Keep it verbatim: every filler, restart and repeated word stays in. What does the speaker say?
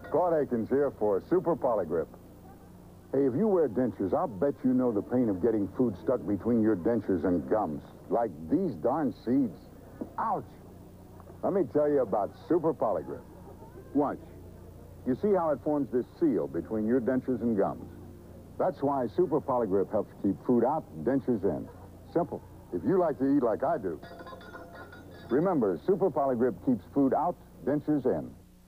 Claude Akins here for Super Poli-Grip. Hey, if you wear dentures, I'll bet you know the pain of getting food stuck between your dentures and gums. Like these darn seeds. Ouch! Let me tell you about Super Poli-Grip. Watch. You see how it forms this seal between your dentures and gums? That's why Super Poli-Grip helps keep food out, dentures in. Simple. If you like to eat like I do. Remember, Super Poli-Grip keeps food out, dentures in.